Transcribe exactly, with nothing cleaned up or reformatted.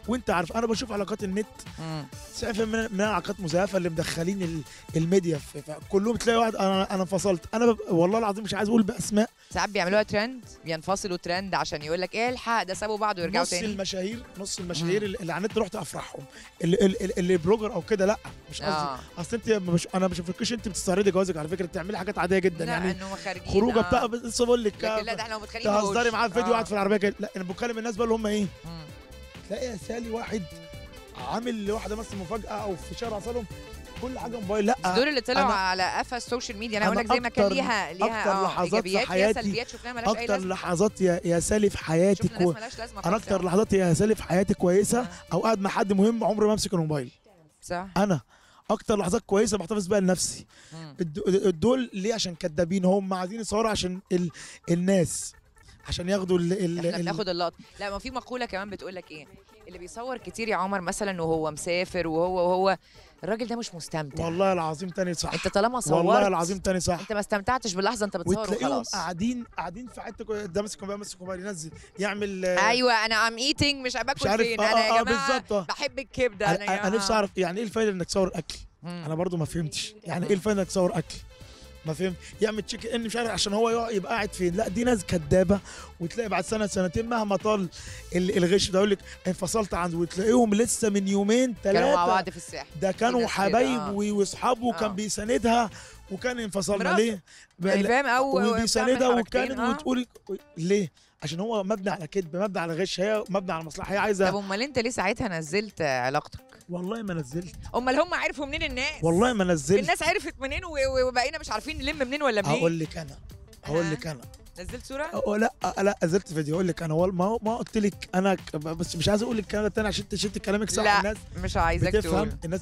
وانت عارف انا بشوف علاقات النت مم. تسعين في المية من العلاقات مزيفه اللي مدخلين ال- الميديا في في- كلهم تلاقي واحد انا انا انفصلت انا بب... والله العظيم مش عايز اقول باسماء. ساعات بيعملوها ترند، بينفصلوا ترند عشان يقول لك ايه الحق ده سابوا بعض ويرجعوا نص تاني. المشاهير نص المشاهير اللي اللي على النت رحت افرحهم، اللي, اللي, اللي بلوجر او كده لا مش قصدي. اه اصل انت مش انا ما بشوفكش انت بتستعرضي جوازك على فكره، بتعملي حاجات عاديه جدا لا يعني انه خارجين خروجه آه. بتاع بس بقول لك لكن لا ده احنا لو متخانقين تهزري معاه في فيديو قاعد آه. في العربيه كده. لا انا بكلم الناس بقى اللي هم ايه، مم. تلاقي يا سالي واحد عامل لواحده مثلا مفاجاه او في شارع صالهم كل حاجه موبايل. لا دول اللي طلعوا أنا على قفا السوشيال ميديا. انا اقول أنا لك زي ما كان أكتر- ليها ليها أكتر اه لحظات في ايجابيات ليها حياتي، سلبيات شفناها مالهاش اي اكتر لازمه. لحظات يا يا سالي في حياتك شفنا ناس و... مالهاش لازمه انا خالص. اكتر لحظات يا سالي في حياتي كويسه آه. او قاعد مع حد مهم عمري ما امسك الموبايل. صح. انا اكتر لحظات كويسه بحتفظ بيها لنفسي. مم. الد- دول ليه؟ عشان كدابين، هم عايزين يصوروا عشان ال... الناس عشان ياخدوا ال... ال... احنا ال... بناخد اللقطه. لا ما في مقوله كمان بتقول لك ايه، اللي بيصور كتير يا عمر مثلا وهو مسافر وهو وهو الراجل ده مش مستمتع. والله العظيم تاني صح. انت طالما صورت والله العظيم تاني صح. انت ما استمتعتش باللحظه انت بتصور وتلاقيهم وخلاص. قاعدين قاعدين في حته ده ماسك موبايل ماسك موبايل ينزل يعمل آه، ايوه انا ام ايتنج مش باكل مش عارف فين آه انا يا آه آه جماعه بالظبط آه. بحب الكبده انا يا انا أنا نفسي اعرف يعني ايه الفايده انك تصور اكل. مم. انا برضو ما فهمتش يعني ايه الفايده انك تصور اكل، ما فهمت. يعمل تشيك ان مش عارف عشان هو يقع- يبقى قاعد فين. لا دي ناس كدابه، وتلاقي بعد سنه سنتين مهما طال ال- الغش ده يقول لك انفصلت عنه، وتلاقيهم لسه من يومين كانوا مع ثلاثه بعض في الساحل. ده في كانوا ناس كده، حبايب آه. و- واصحابه وكان آه. بيساندها وكان انفصلنا مراته. ليه؟ يعني فاهم او وبيساندها وكانت آه. وتقول ليه؟ عشان هو مبني على كذب، مبني على غش، هي مبني على مصلحه، هي عايزه. طب امال انت ليه ساعتها نزلت علاقتك؟ والله ما نزلت، امال هم عرفوا منين الناس؟ والله ما نزلت. الناس عرفت منين و- و- وبقينا مش عارفين نلم منين ولا منين؟ هقول لك انا هقول ها؟ لك انا نزلت صوره؟ أه لا لا نزلت فيديو. اقول لك انا وال- ما ما قلت لك انا ك- بس مش عايز اقول لك الكلام ده تاني عشان انت شلت كلامك صح. لا الناس مش عايزاك بتفهم تقول. الناس